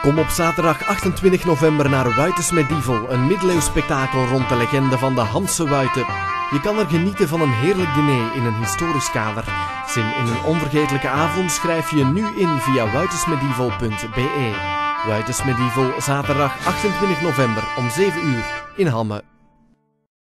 Kom op zaterdag 28 november naar Wuitens Medieval, een middeleeuws spektakel rond de legende van de Hanse Wuiten. Je kan er genieten van een heerlijk diner in een historisch kader. Zin in een onvergetelijke avond schrijf je nu in via wuitensmedieval.be. Wuitens Medieval, zaterdag 28 november om 7 uur in Hamme.